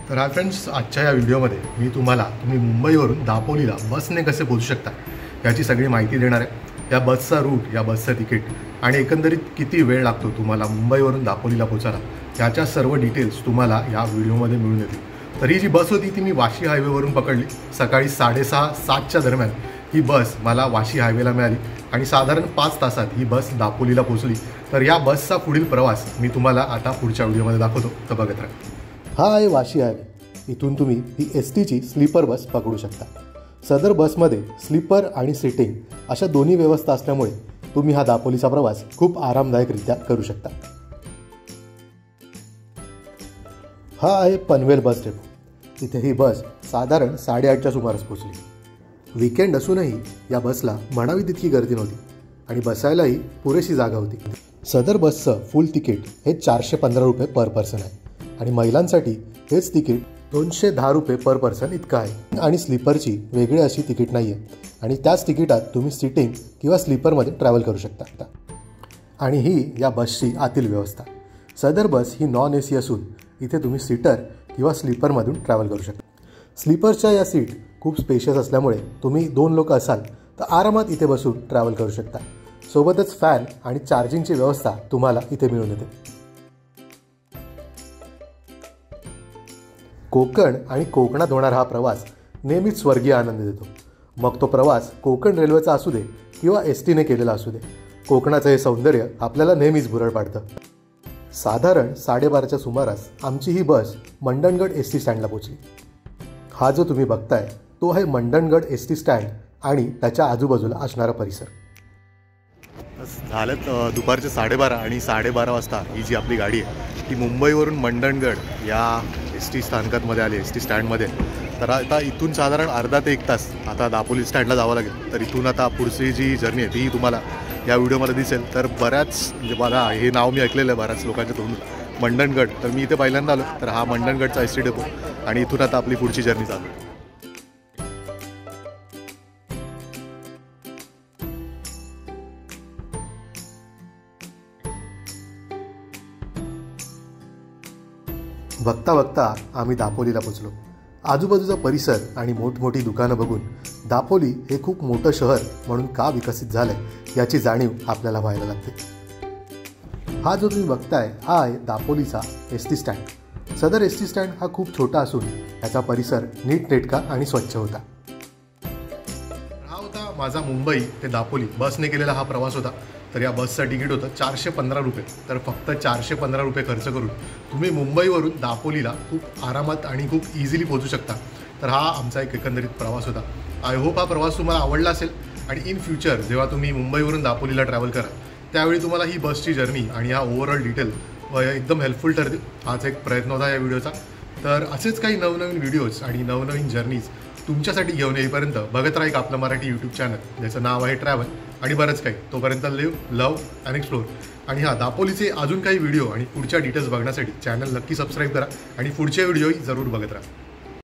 तर hi friends, आजच्या या व्हिडिओमध्ये मी तुम्ही मुंबईवरून दापोलीला बसने कसे पोहोचू शकता याची सगळी माहिती देणार आहे। या बसचा रूट, या बसचं तिकीट आणि एकंदरीत किती वेळ लागतो तुम्हाला मुंबईवरून दापोलीला पोहोचायला याच्या सर्व डिटेल्स तुम्हाला या व्हिडिओमध्ये मिळून येतील। तर ही जी बस होती ती मी वाशी हायवेवरून पकडली। सकाळी 6:30-7च्या दरम्यान ही बस मला वाशी हायवेला मिळाली आणि साधारण 5 तासात ही बस दापोलीला पोहोचली। तर या बसचा पुढील प्रवास मी तुम्हाला आता पुढच्या व्हिडिओमध्ये दाखवतो, तर बघत राहा। हा आहे वाशी हायवे। इथून तुम्ही ही एसटीची स्लीपर बस पकडू शकता। सदर बसमध्ये स्लीपर आणि सिटिंग अशा दोन्ही व्यवस्था असल्यामुळे तुम्ही हा दापोलीचा प्रवास खूप आरामदायकरित्या करू शकता। हा आहे पनवेल बस डेपो। इथे ही बस साधारण 8:30च्या सुमारास पोहोचली। वीकेंड असूनही या बसला म्हणावी तितकी गर्दी नव्हती आणि बसायलाही पुरेशी जागा होती। सदर बसचं फुल तिकीट हे 415 रुपये पर पर्सन आहे आणि महिलांसाठी हेच तिकीट 210 रुपये पर पर्सन इतकं आहे आणि स्लीपरची वेगळी अशी तिकीट नाही आहे आणि त्याच तिकिटात तुम्ही सिटिंग किंवा स्लीपरमध्ये ट्रॅव्हल करू शकता। आणि ही या बसची आतील व्यवस्था। सदर बस ही नॉन AC असून इथे तुम्ही सीटर किंवा स्लीपरमधून ट्रॅव्हल करू शकता। स्लीपरच्या या सीट खूप स्पेशियस असल्यामुळे तुम्ही 2 लोक असाल तर आरामात इथे बसून ट्रॅव्हल करू शकता। सोबतच फॅन आणि चार्जिंगची व्यवस्था तुम्हाला इथे मिळून येते। कोकण आणि कोकणात होणारा हा प्रवास नेहमीच स्वर्गीय आनंद देतो। मग तो प्रवास कोकण रेल्वेचा असू दे किंवा STने केलेला असू दे, कोकणाचं हे सौंदर्य आपल्याला नेहमीच भुरळ पाडतं। साधारण 12:30च्या सुमारास आमची ही बस मंडणगड ST स्टँडला पोहोचली। हा जो तुम्ही बघताय तो आहे मंडणगड ST स्टँड आणि त्याच्या आजूबाजूला असणारा परिसर। झालेत दुपारचे 12:30 आणि 12:30 वाजता ही जी आपली गाडी आहे ती मुंबईवरून मंडणगड या ST स्थानकामध्ये आली, ST स्टँडमध्ये। तर आता इथून साधारण अर्धा ते 1 तास आता दापोली स्टँडला जावं लागेल। तर इथून आता पुढची जी जर्नी आहे ती तुम्हाला या व्हिडिओमध्ये दिसेल। तर बऱ्याच म्हणजे मला हे नाव मी ऐकलेलं आहे बऱ्याच लोकांच्या तोंडून, मंडणगड। तर मी इथे पहिल्यांदा आलो। तर हा मंडणगडचा ST डेपो आणि इथून आता आपली पुढची जर्नी चालू आहे। बघता बघता आम्ही दापोलीला पोचलो। आजूबाजूचा परिसर आणि मोठमोठी दुकानं बघून दापोली हे खूप मोठं शहर म्हणून का विकसित झालंय याची जाणीव आपल्याला व्हायला लागते। हा जो तुम्ही बघताय हा आहे दापोलीचा ST स्टँड। सदर ST स्टँड हा खूप छोटा असून याचा परिसर नीटनेटका आणि स्वच्छ होता। हा होता माझा मुंबई ते दापोली बसने केलेला हा प्रवास होता। तर या बसचं तिकीट होतं 415 रुपये। तर फक्त 415 रुपये खर्च करून तुम्ही मुंबईवरून दापोलीला खूप आरामात आणि खूप इझिली पोहोचू शकता। तर हा आमचा एक एकंदरीत प्रवास होता। आय होप हा प्रवास तुम्हाला आवडला असेल आणि इन फ्युचर जेव्हा तुम्ही मुंबईवरून दापोलीला ट्रॅव्हल करा त्यावेळी तुम्हाला ही बसची जर्नी आणि हा ओव्हरऑल डिटेल एकदम हेल्पफुल ठरतील। हाच एक प्रयत्न होता या व्हिडिओचा। तर असेच काही नवनवीन व्हिडिओज आणि नवनवीन जर्नीज तुमच्यासाठी घेऊन येईपर्यंत बघत राहा एक आपलं मराठी यूट्यूब चॅनल ज्याचं नाव आहे ट्रॅव्हल आणि बरंच काही। तोपर्यंत लिव्ह, लव्ह अँड एक्सप्लोर। आणि हा दापोलीचे अजून काही व्हिडिओ आणि पुढच्या डिटेल्स बघण्यासाठी चॅनल नक्की सबस्क्राईब करा आणि पुढचे व्हिडिओही जरूर बघत राहा।